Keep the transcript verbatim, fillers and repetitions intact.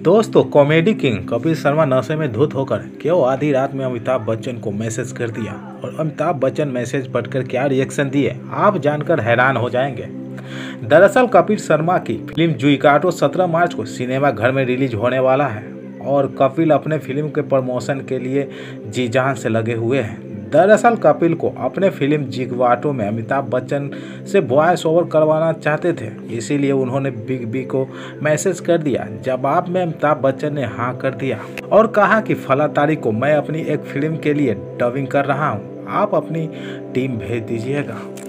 दोस्तों, comedy king Kapil Sharma नशे में धुत होकर क्यों आधी रात में अमिताभ बच्चन को मैसेज कर दिया और अमिताभ बच्चन मैसेज पढ़कर क्या रिएक्शन दिए, आप जानकर हैरान हो जाएंगे। दरअसल कपिल शर्मा की फिल्म जुइकाटो सत्रह मार्च को सिनेमा घर में रिलीज होने वाला है और कपिल अपने फिल्म के प्रमोशन के लिए जी जान से लगे हुए हैं। दरअसल कपिल को अपने फिल्म जिगवाटो में अमिताभ बच्चन से वॉइस ओवर करवाना चाहते थे, इसीलिए उन्होंने बिग बी को मैसेज कर दिया। जवाब में अमिताभ बच्चन ने हाँ कर दिया और कहा कि फला तारीख को मैं अपनी एक फिल्म के लिए डबिंग कर रहा हूँ, आप अपनी टीम भेज दीजिएगा।